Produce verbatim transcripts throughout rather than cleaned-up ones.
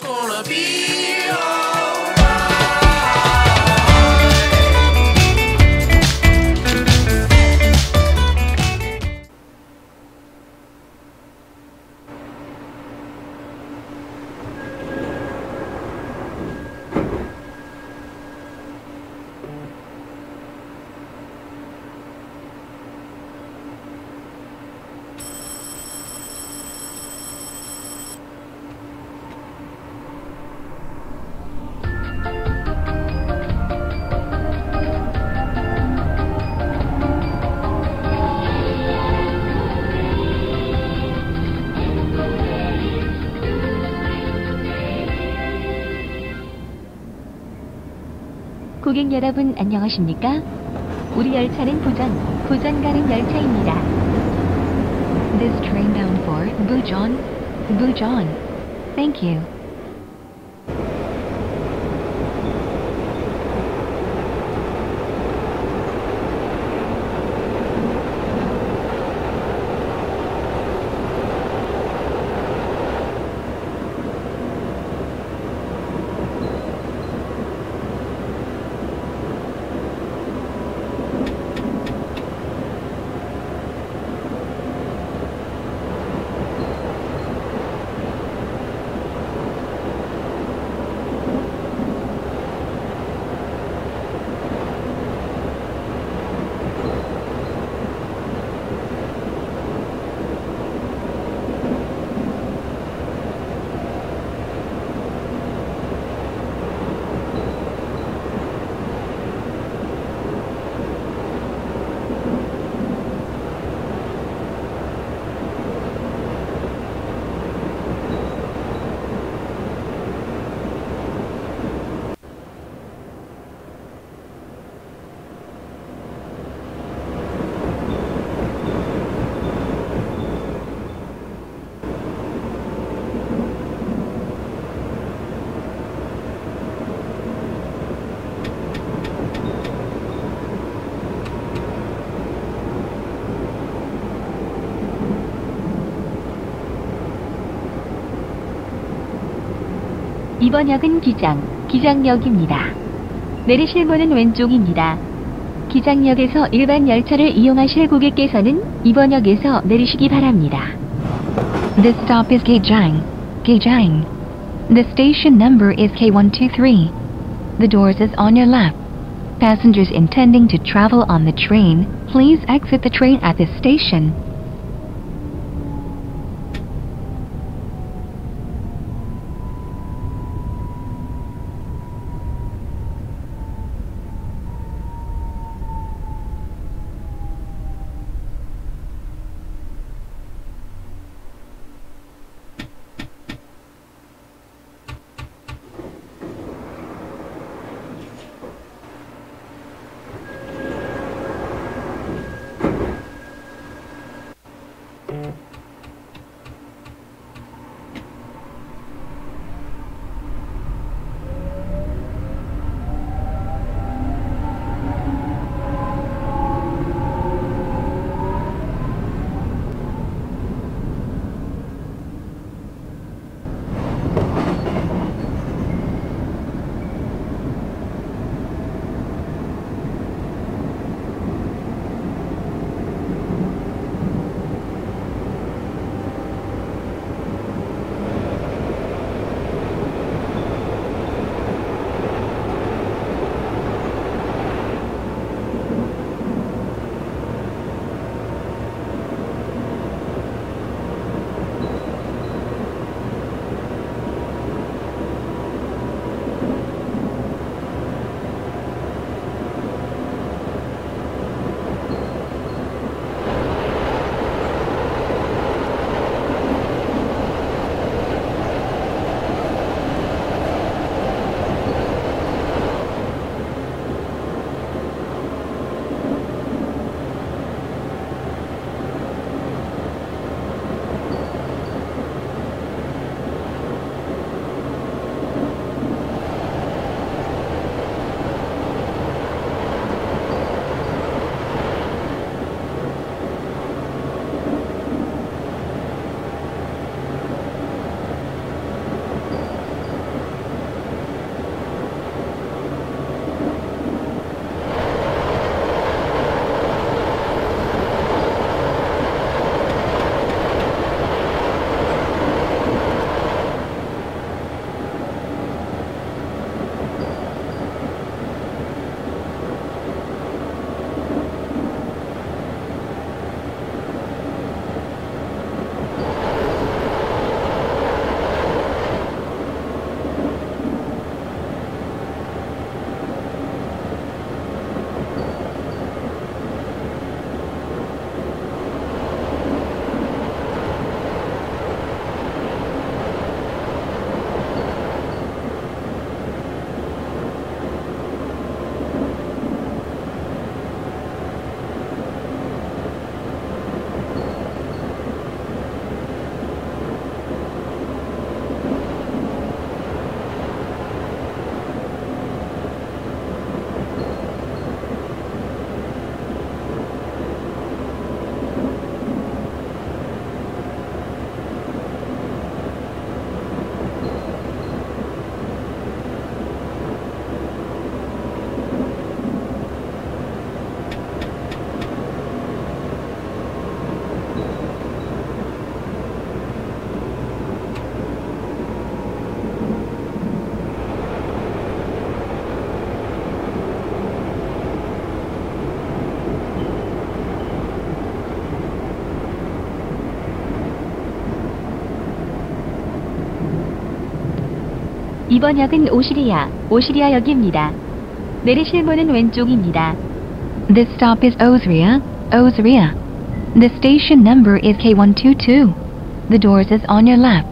gonna be alright. 고객 여러분 안녕하십니까? 우리 열차는 부전, 부전 가는 열차입니다. This train bound for Bujeon, Bujeon. Thank you. 이번 역은 기장, 기장역입니다. 내리실 문은 왼쪽입니다. 기장역에서 일반 열차를 이용하실 고객께서는 이번 역에서 내리시기 바랍니다. This stop is Gajang, Gajang. The station number is K one two three. The doors is on your left. Passengers intending to travel on the train, please exit the train at this station. 이번 역은 오시리아, 오시리아역입니다. 내리실 문은 왼쪽입니다. This stop is Osria, Osria. The station number is K one two two. The doors is on your left.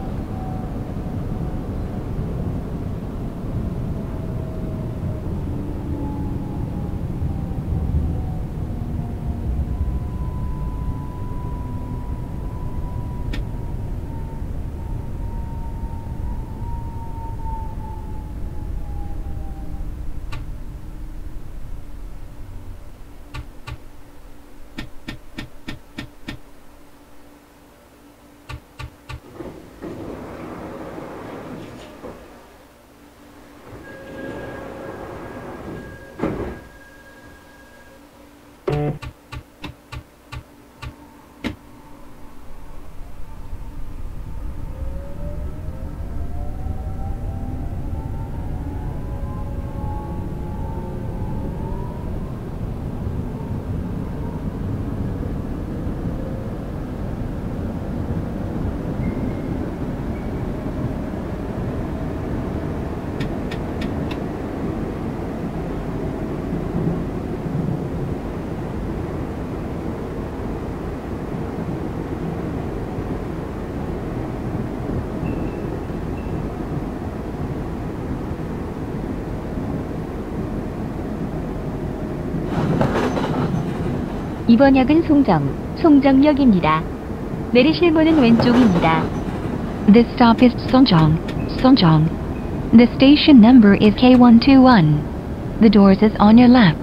이번 역은 송정, 송정역입니다. 내리실 문은 왼쪽입니다. This stop is Songjong, Songjong. The station number is K one two one. The doors is on your left.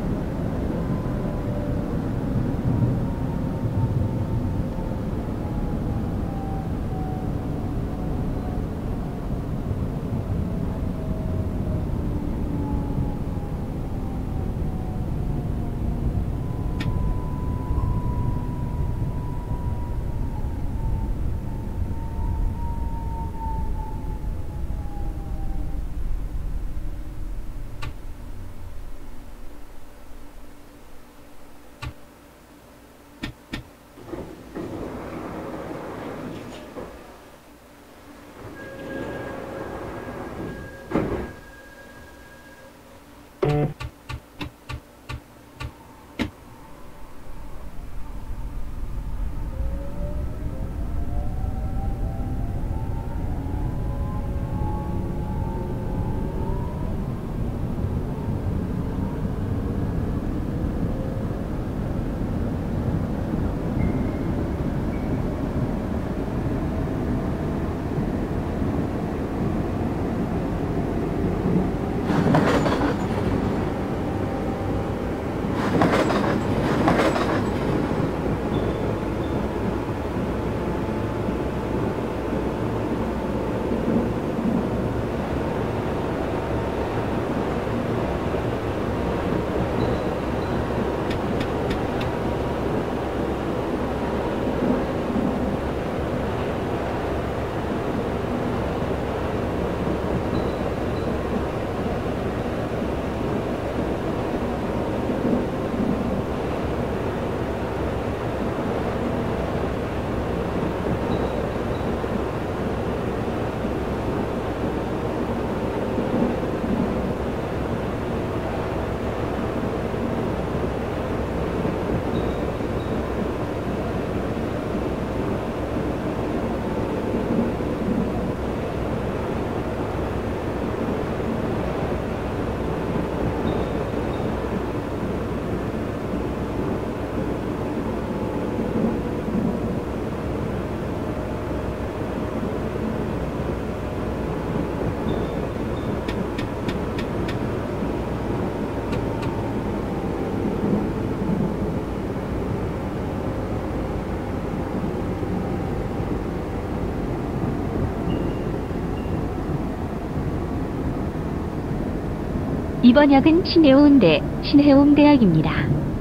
이번 역은 신해운대, 신해운대역입니다.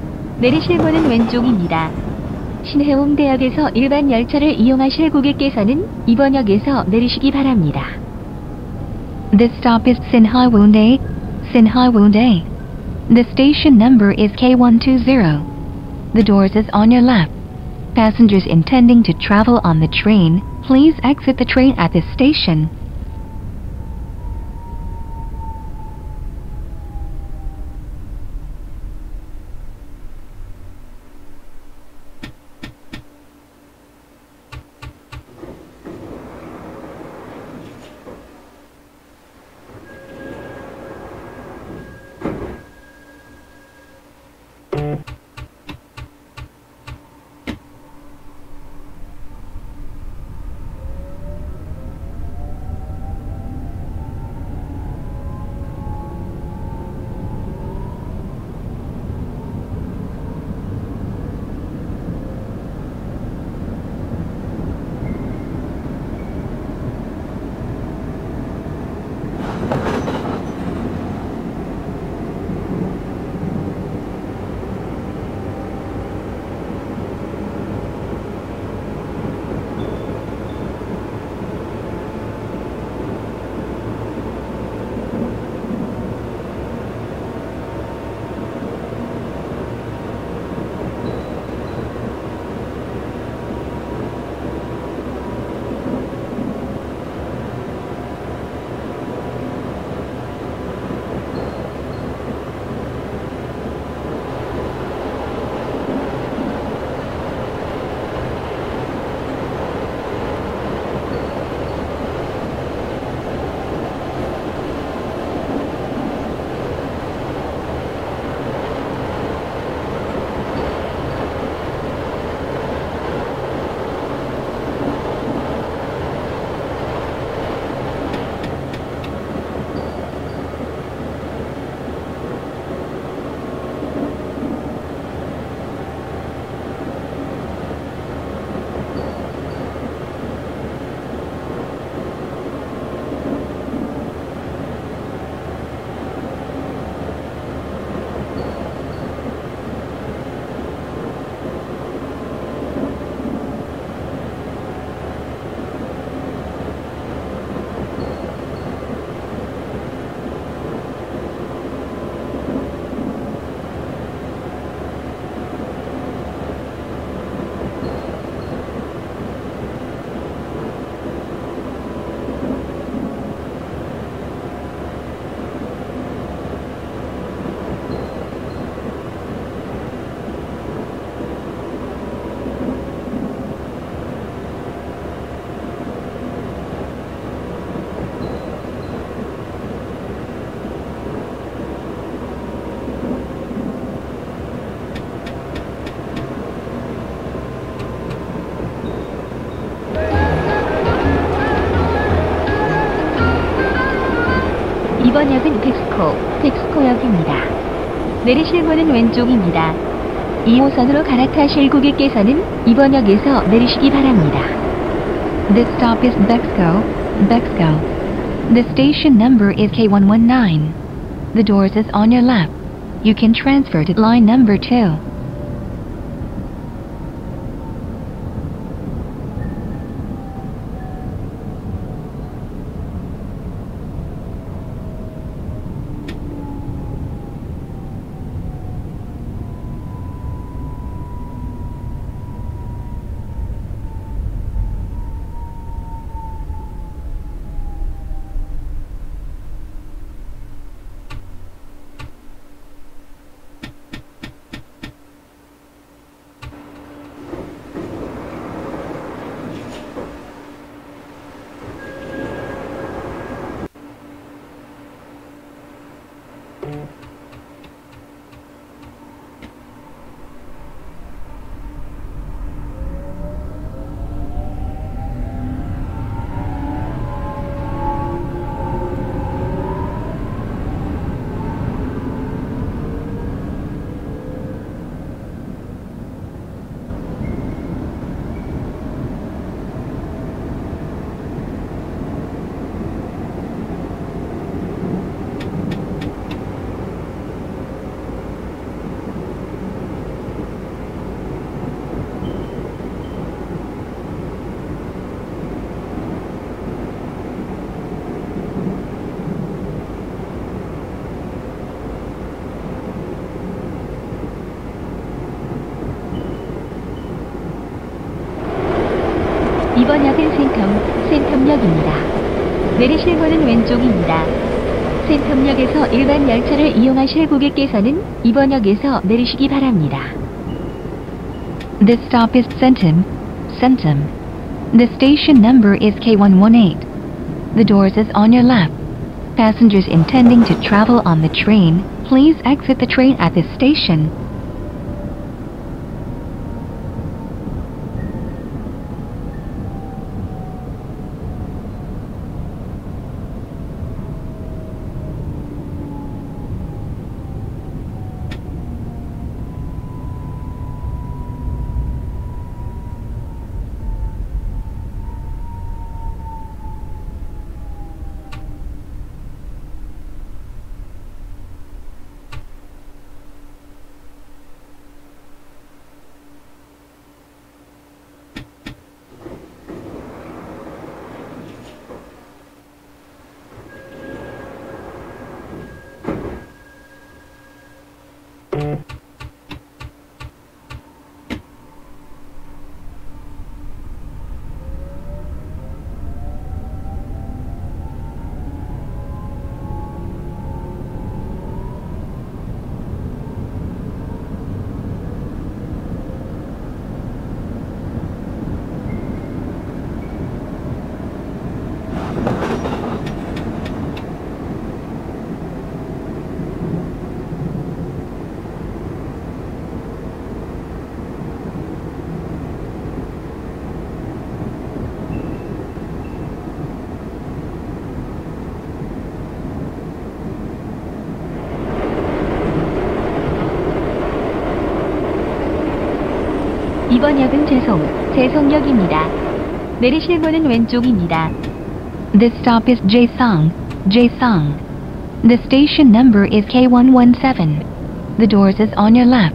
내리실 문은 왼쪽입니다. 신해운대역에서 일반 열차를 이용하실 고객께서는 이번 역에서 내리시기 바랍니다. This stop is Sinhaiwondae, Sinhaiwondae. The station number is K one two zero. The doors is on your left. Passengers intending to travel on the train, please exit the train at this station. 이번 역은 팩스코, 팩스코역입니다. 내리실 문은 왼쪽입니다. 이 호선으로 갈아타실 고객께서는 이번 역에서 내리시기 바랍니다. This stop is Bexco, Bexco. The station number is K one one nine. The doors is on your left. You can transfer to line number two. 이번 역은 센텀, 센텀역입니다. 내리실 문은 왼쪽입니다. 센텀역에서 일반 열차를 이용하실 고객께서는 이번 역에서 내리시기 바랍니다. This stop is Centum, Centum. The station number is K one one eight. The doors is on your left. Passengers intending to travel on the train, please exit the train at this station. 이번 역은 재송, 재송역입니다. 내리실 문은 왼쪽입니다. This stop is Jaesong, Jaesong. The station number is K one one seven. The doors is on your left.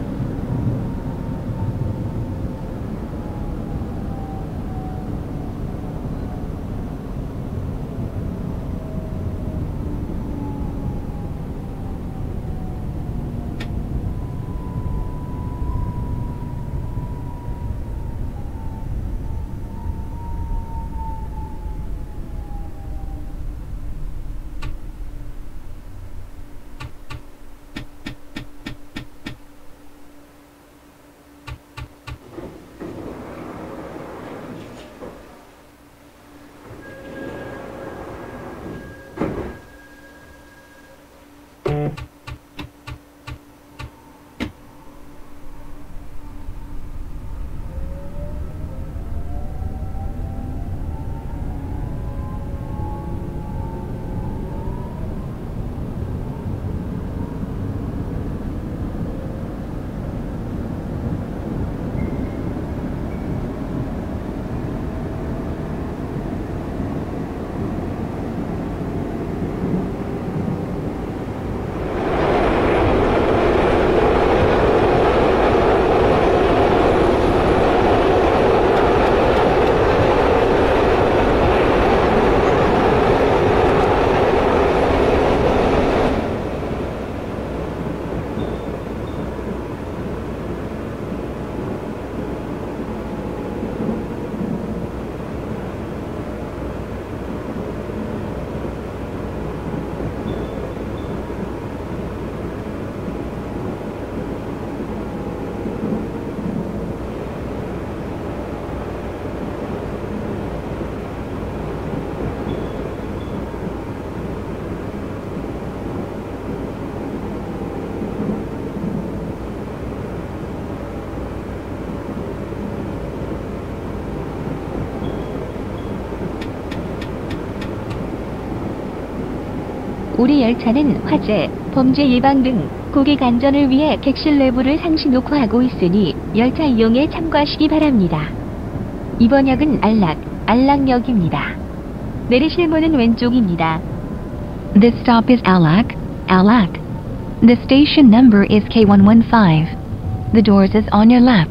우리 열차는 화재, 범죄 예방 등 고객 안전을 위해 객실 내부를 상시 녹화하고 있으니 열차 이용에 참고하시기 바랍니다. 이번 역은 안락, 안락역입니다. 내리실 문은 왼쪽입니다. This stop is Alak, Alak. The station number is K one one five. The doors is on your left.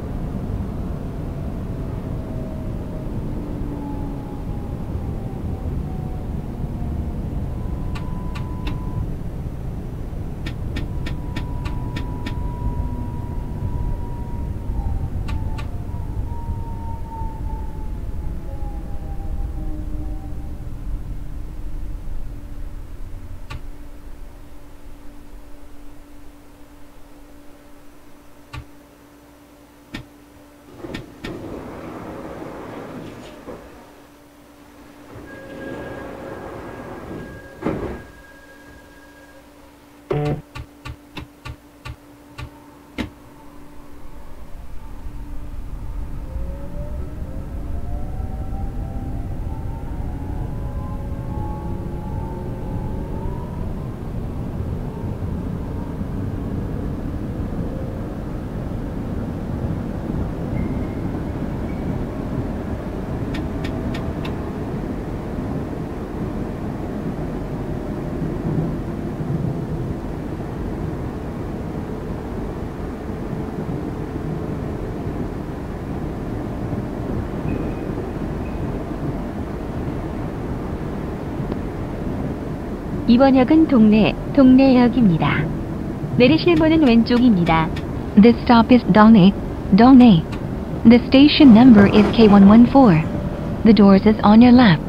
이번 역은 동래, 동래역입니다. 내리실 문은 왼쪽입니다. This stop is Dongnae, Dongnae. The station number is K one one four. The doors is on your left.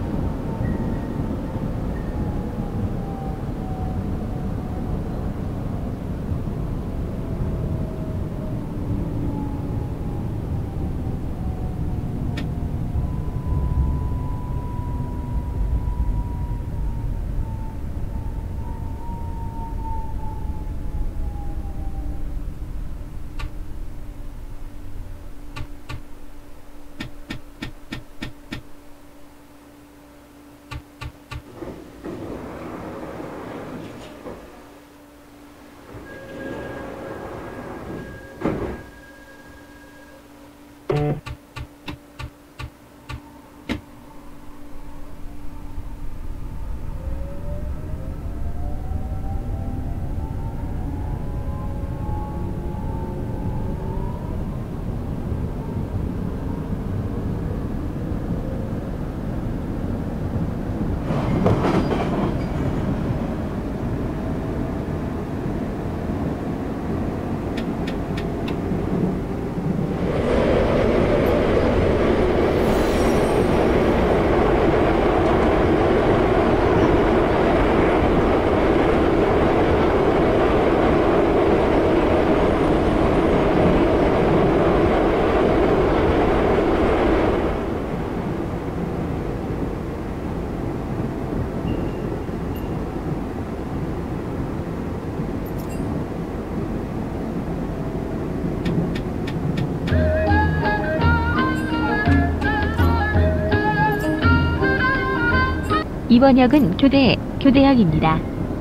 이번 역은 교대, 교대역입니다.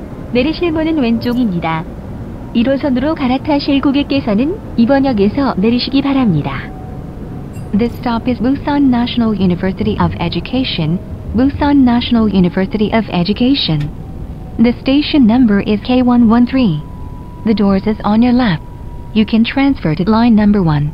내리실 문은 왼쪽입니다. 일 호선으로 갈아타실 고객께서는 이번 역에서 내리시기 바랍니다. This stop is Busan National University of Education, Busan National University of Education. The station number is K one one three. The doors is on your left. You can transfer to line number one.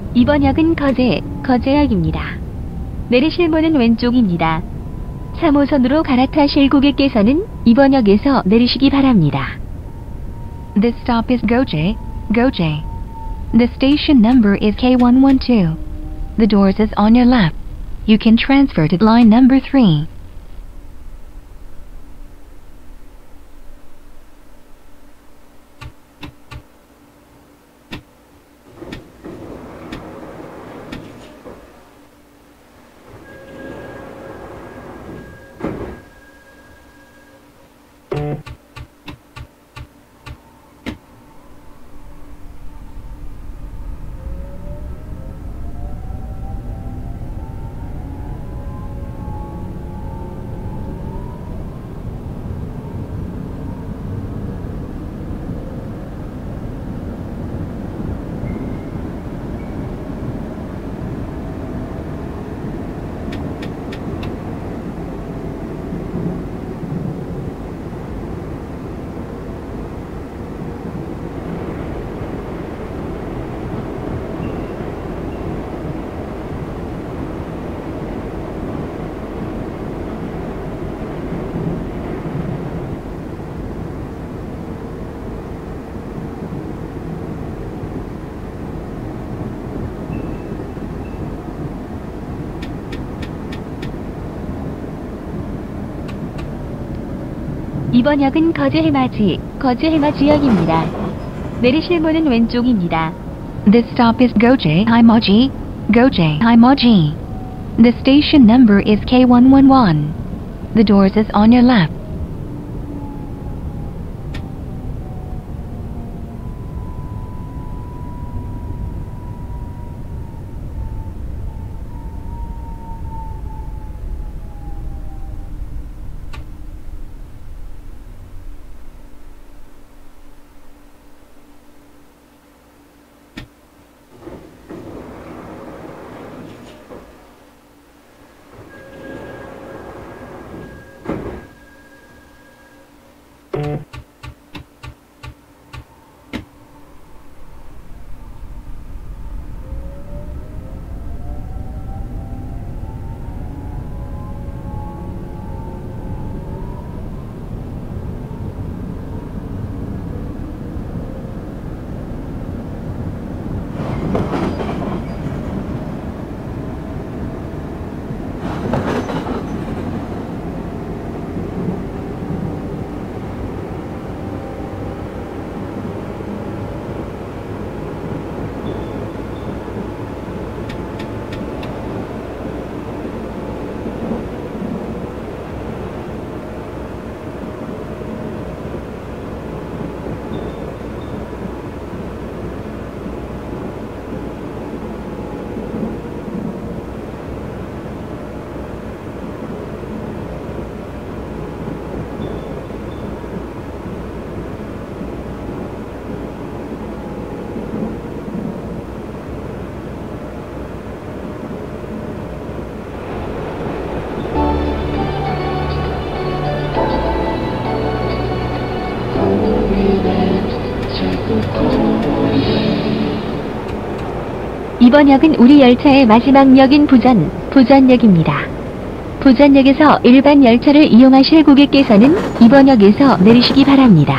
이번 역은 거제, 거제역입니다. 내리실 문은 왼쪽입니다. 삼 호선으로 갈아타실 고객께서는 이번 역에서 내리시기 바랍니다. This stop is Goje, Goje. The station number is K one one two. The doors is on your left. You can transfer to line number three. 이번 역은 거제 해맞이, 거제 해맞이역입니다. 내리실 문은 왼쪽입니다. This stop is Goje Himoji, Goje Himoji. The station number is K one one one. The doors is on your left. 이번 역은 우리 열차의 마지막 역인 부전, 부전역입니다. 부전역에서 일반 열차를 이용하실 고객께서는 이번 역에서 내리시기 바랍니다.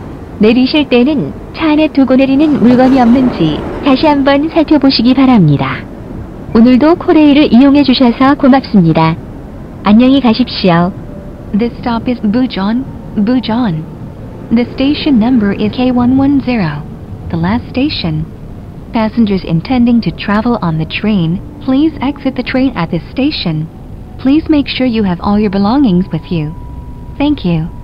내리실 때는 차 안에 두고 내리는 물건이 없는지 다시 한번 살펴보시기 바랍니다. 오늘도 코레일을 이용해 주셔서 고맙습니다. 안녕히 가십시오. This stop is Bujon, Bujon. The station number is K one one zero. The last station. Passengers intending to travel on the train, please exit the train at this station. Please make sure you have all your belongings with you. Thank you.